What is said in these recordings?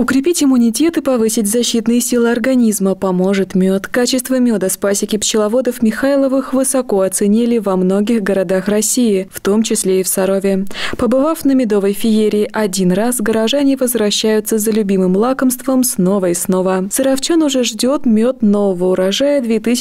Укрепить иммунитет и повысить защитные силы организма поможет мед. Качество меда с пасеки пчеловодов Михайловых высоко оценили во многих городах России, в том числе и в Сарове. Побывав на медовой феерии один раз, горожане возвращаются за любимым лакомством снова и снова. Саровчан уже ждет мед нового урожая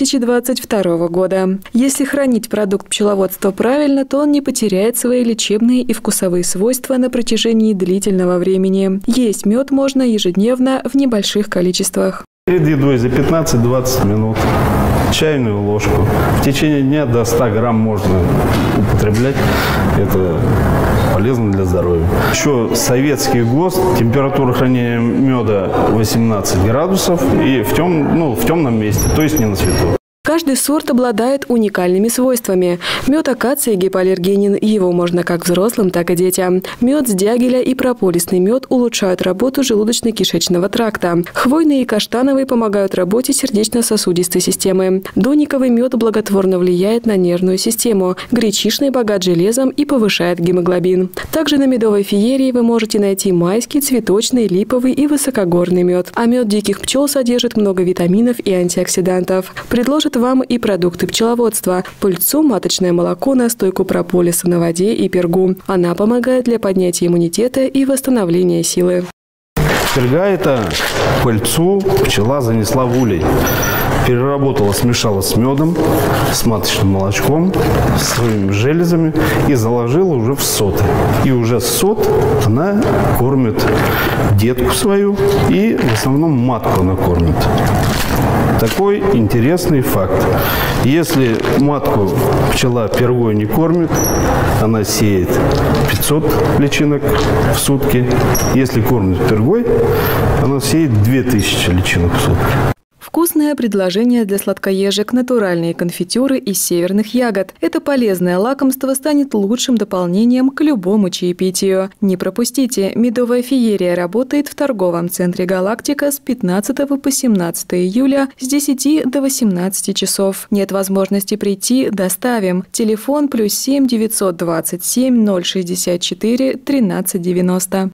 2022 года. Если хранить продукт пчеловодства правильно, то он не потеряет свои лечебные и вкусовые свойства на протяжении длительного времени. Есть мед можно ежедневно в небольших количествах. Перед едой за 15-20 минут чайную ложку. В течение дня до 100 грамм можно употреблять. Это полезно для здоровья. Еще советский ГОСТ, температура хранения меда 18 градусов и в темном месте, то есть не на свету. Каждый сорт обладает уникальными свойствами. Мед акации гипоаллергенен, его можно как взрослым, так и детям. Мед с дягеля и прополисный мед улучшают работу желудочно-кишечного тракта. Хвойный и каштановый помогают работе сердечно-сосудистой системы. Дониковый мед благотворно влияет на нервную систему. Гречишный богат железом и повышает гемоглобин. Также на медовой феерии вы можете найти майский, цветочный, липовый и высокогорный мед. А мед диких пчел содержит много витаминов и антиоксидантов. Предложит вам и продукты пчеловодства – пыльцу, маточное молоко, настойку прополиса на воде и пергу. Она помогает для поднятия иммунитета и восстановления силы. Перга – это пыльцу пчела занесла в улей. Переработала, смешала с медом, с маточным молочком, с своими железами и заложила уже в соты. И уже сот она кормит детку свою и в основном матку она кормит. Такой интересный факт. Если матку пчела пергой не кормит, она сеет 500 личинок в сутки. Если кормит пергой, она сеет 2000 личинок в сутки. Вкусное предложение для сладкоежек – натуральные конфитюры из северных ягод. Это полезное лакомство станет лучшим дополнением к любому чаепитию. Не пропустите, медовая феерия работает в торговом центре «Галактика» с 15 по 17 июля с 10 до 18 часов. Нет возможности прийти – доставим. Телефон +7 927 064 1390.